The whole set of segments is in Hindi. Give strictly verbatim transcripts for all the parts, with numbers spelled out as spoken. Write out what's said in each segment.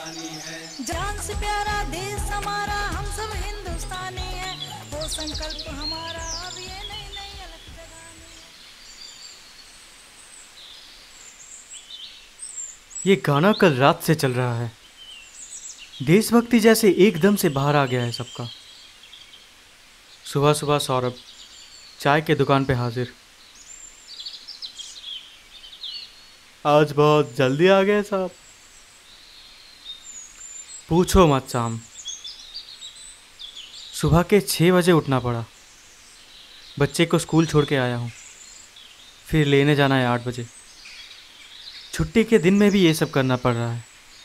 जान से प्यारा देश हमारा, हम सब हिंदुस्तानी है। वो संकल्प हमारा अब ये नई नई अलग जगानी है। ये गाना कल रात से चल रहा है। देशभक्ति जैसे एकदम से बाहर आ गया है सबका। सुबह सुबह सौरभ चाय के दुकान पे हाजिर। आज बहुत जल्दी आ गए साहब। पूछो मत शाम, सुबह के छः बजे उठना पड़ा। बच्चे को स्कूल छोड़ के आया हूँ, फिर लेने जाना है आठ बजे। छुट्टी के दिन में भी ये सब करना पड़ रहा है।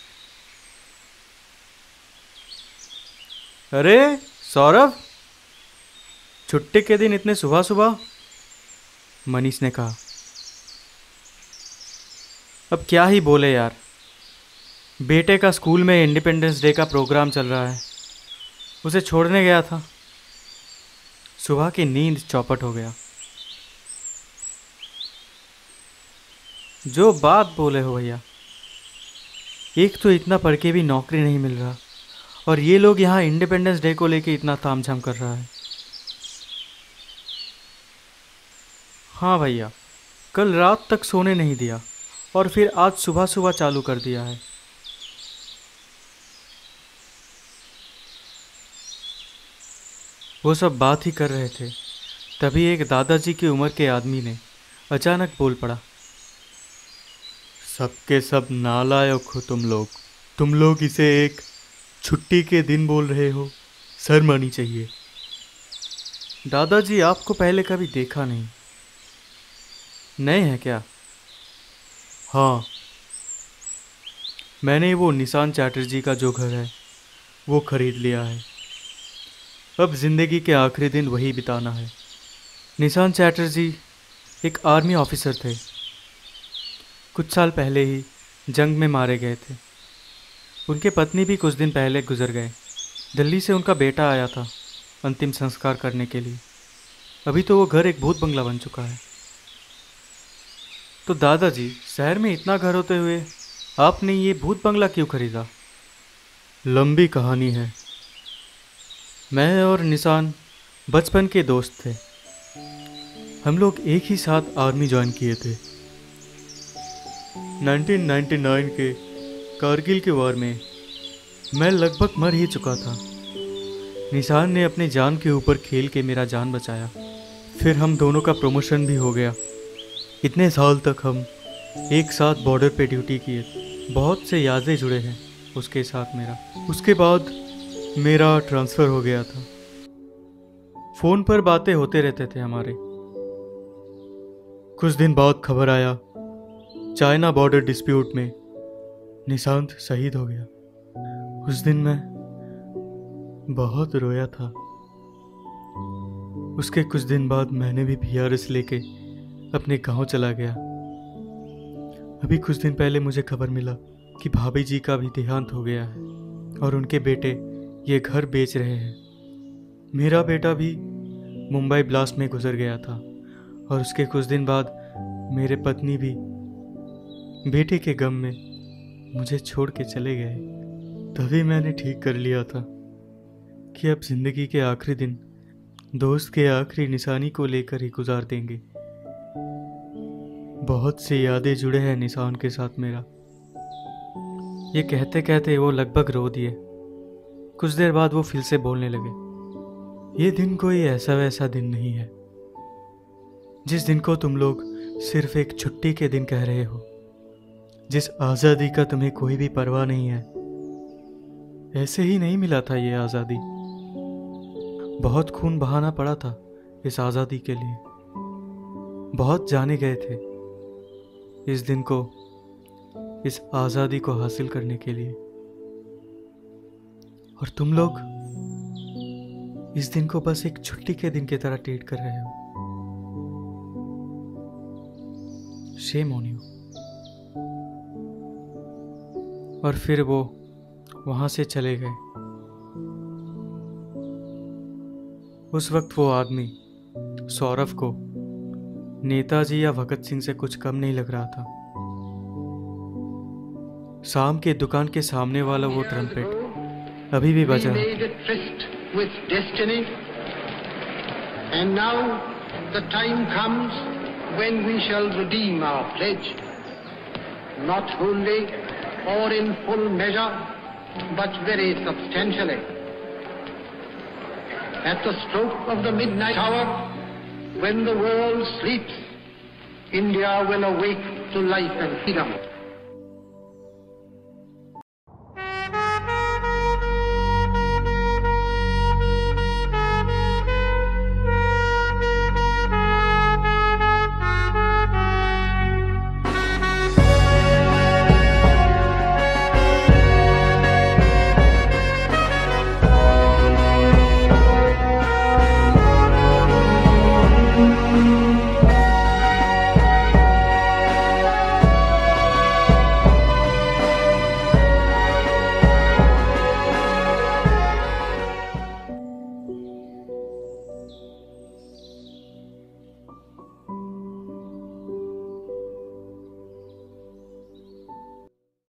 अरे सौरभ, छुट्टी के दिन इतने सुबह सुबह? मनीष ने कहा। अब क्या ही बोले यार, बेटे का स्कूल में इंडिपेंडेंस डे का प्रोग्राम चल रहा है, उसे छोड़ने गया था। सुबह की नींद चौपट हो गया। जो बात बोले हो भैया, एक तो इतना पढ़ के भी नौकरी नहीं मिल रहा, और ये लोग यहाँ इंडिपेंडेंस डे को लेके इतना तामझाम कर रहा है। हाँ भैया, कल रात तक सोने नहीं दिया और फिर आज सुबह सुबह चालू कर दिया है। वो सब बात ही कर रहे थे, तभी एक दादाजी की उम्र के आदमी ने अचानक बोल पड़ा। सबके सब नालायक हो तुम लोग। तुम लोग इसे एक छुट्टी के दिन बोल रहे हो, शर्म आनी चाहिए। दादाजी आपको पहले कभी देखा नहीं। नए हैं क्या? हाँ, मैंने वो निशान चैटर्जी का जो घर है वो खरीद लिया है। अब जिंदगी के आखिरी दिन वही बिताना है। निशान चैटर्जी एक आर्मी ऑफिसर थे। कुछ साल पहले ही जंग में मारे गए थे। उनके पत्नी भी कुछ दिन पहले गुजर गए। दिल्ली से उनका बेटा आया था अंतिम संस्कार करने के लिए। अभी तो वो घर एक भूत बंगला बन चुका है। तो दादाजी, शहर में इतना घर होते हुए आपने ये भूत बंगला क्यों खरीदा? लंबी कहानी है। मैं और निशान बचपन के दोस्त थे। हम लोग एक ही साथ आर्मी ज्वाइन किए थे। नाइनटीन नाइंटी नाइन के कारगिल के वार में मैं लगभग मर ही चुका था। निशान ने अपनी जान के ऊपर खेल के मेरा जान बचाया। फिर हम दोनों का प्रमोशन भी हो गया। इतने साल तक हम एक साथ बॉर्डर पे ड्यूटी किए। बहुत से यादें जुड़े हैं उसके साथ मेरा। उसके बाद मेरा ट्रांसफ़र हो गया था। फ़ोन पर बातें होते रहते थे हमारे। कुछ दिन बाद खबर आया, चाइना बॉर्डर डिस्प्यूट में निशांत शहीद हो गया। उस दिन मैं बहुत रोया था। उसके कुछ दिन बाद मैंने भी पी आर एस लेके अपने गांव चला गया। अभी कुछ दिन पहले मुझे खबर मिला कि भाभी जी का भी देहांत हो गया है और उनके बेटे ये घर बेच रहे हैं। मेरा बेटा भी मुंबई ब्लास्ट में गुजर गया था और उसके कुछ दिन बाद मेरे पत्नी भी बेटे के गम में मुझे छोड़ के चले गए। तभी मैंने ठीक कर लिया था कि अब जिंदगी के आखिरी दिन दोस्त के आखिरी निशानी को लेकर ही गुजार देंगे। बहुत सी यादें जुड़े हैं निशान के साथ मेरा। ये कहते कहते वो लगभग रो दिए। कुछ देर बाद वो फिर से बोलने लगे। ये दिन कोई ऐसा वैसा दिन नहीं है जिस दिन को तुम लोग सिर्फ एक छुट्टी के दिन कह रहे हो, जिस आज़ादी का तुम्हें कोई भी परवाह नहीं है। ऐसे ही नहीं मिला था ये आज़ादी। बहुत खून बहाना पड़ा था इस आज़ादी के लिए। बहुत जाने गए थे इस दिन को, इस आज़ादी को हासिल करने के लिए। और तुम लोग इस दिन को बस एक छुट्टी के दिन की तरह ट्रीट कर रहे हो। Shame on you. और फिर वो वहां से चले गए। उस वक्त वो आदमी सौरभ को नेताजी या भगत सिंह से कुछ कम नहीं लग रहा था। शाम के दुकान के सामने वाला वो ट्रम्पेट अभी भी बज रहा है। And now the time comes when we shall redeem our pledge, not wholly or in full measure, but very substantially. At the stroke of the midnight hour, when the world sleeps, India will awake to life and freedom.